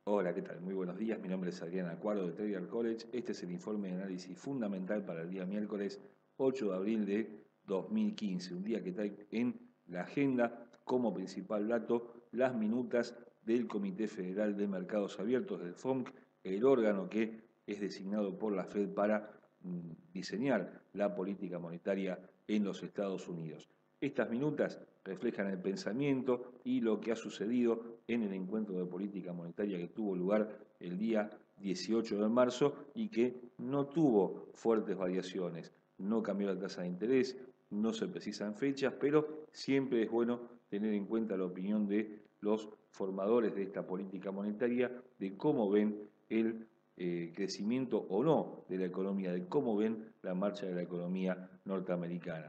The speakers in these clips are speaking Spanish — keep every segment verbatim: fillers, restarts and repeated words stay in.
Hola, ¿qué tal? Muy buenos días. Mi nombre es Adrián Acuaro de Trader College. Este es el informe de análisis fundamental para el día miércoles ocho de abril de dos mil quince, un día que trae en la agenda como principal dato las minutas del Comité Federal de Mercados Abiertos, del F O M C, el órgano que es designado por la Fed para mm, diseñar la política monetaria en los Estados Unidos. Estas minutas reflejan el pensamiento y lo que ha sucedido en el encuentro de política monetaria que tuvo lugar el día dieciocho de marzo y que no tuvo fuertes variaciones. No cambió la tasa de interés, no se precisan fechas, pero siempre es bueno tener en cuenta la opinión de los formadores de esta política monetaria, de cómo ven el eh, crecimiento o no de la economía, de cómo ven la marcha de la economía norteamericana.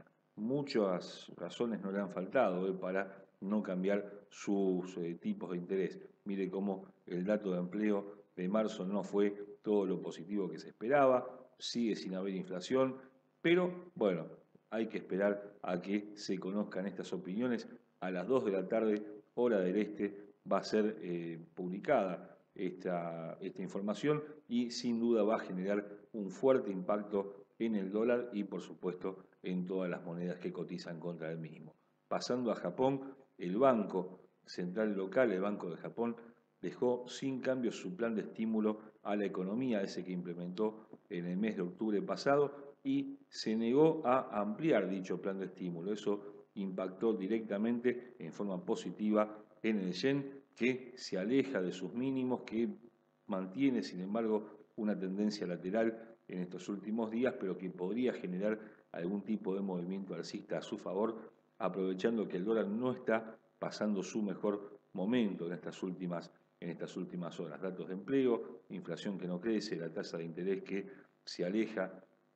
Muchas razones no le han faltado eh, para no cambiar sus eh, tipos de interés. Mire cómo el dato de empleo de marzo no fue todo lo positivo que se esperaba, sigue sin haber inflación, pero bueno, hay que esperar a que se conozcan estas opiniones. A las dos de la tarde, hora del este, va a ser eh, publicada esta, esta información y sin duda va a generar un fuerte impacto en el dólar y por supuesto en todas las monedas que cotizan contra el mismo. Pasando a Japón, el Banco Central Local, el Banco de Japón, dejó sin cambios su plan de estímulo a la economía, ese que implementó en el mes de octubre pasado, y se negó a ampliar dicho plan de estímulo. Eso impactó directamente en forma positiva en el yen, que se aleja de sus mínimos, que mantiene, sin embargo, una tendencia lateral en estos últimos días, pero que podría generar algún tipo de movimiento alcista a su favor, aprovechando que el dólar no está pasando su mejor momento en estas últimas, en estas últimas horas. Datos de empleo, inflación que no crece, la tasa de interés que se aleja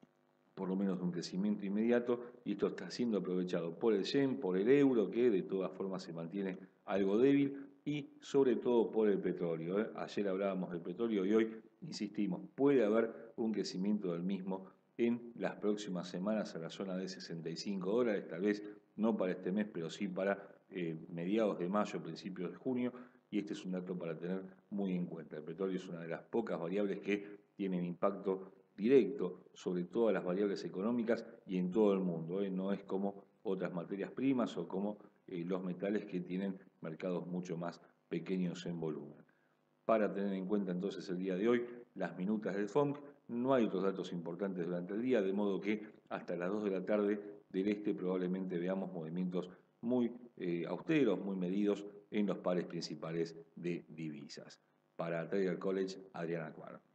por lo menos de un crecimiento inmediato, y esto está siendo aprovechado por el yen, por el euro, que de todas formas se mantiene algo débil, y sobre todo por el petróleo. ¿eh? Ayer hablábamos del petróleo y hoy insistimos, puede haber un crecimiento del mismo en las próximas semanas a la zona de sesenta y cinco dólares, tal vez no para este mes, pero sí para eh, mediados de mayo, principios de junio, y este es un dato para tener muy en cuenta. El petróleo es una de las pocas variables que tienen impacto directo sobre todas las variables económicas y en todo el mundo. ¿eh? No es como otras materias primas o como eh, los metales que tienen mercados mucho más pequeños en volumen. Para tener en cuenta entonces el día de hoy las minutas del F O M C, no hay otros datos importantes durante el día, de modo que hasta las dos de la tarde del este probablemente veamos movimientos muy eh, austeros, muy medidos en los pares principales de divisas. Para Trader College, Adrián Acuaro.